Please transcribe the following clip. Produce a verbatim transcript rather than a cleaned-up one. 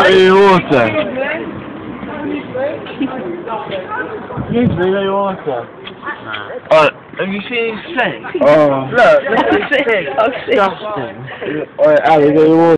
got your water? Excuse me, got your water? Nah. Oh, have you seen his face? Oh. Look, look at his face. Disgusting. Oh, Ali, got your water?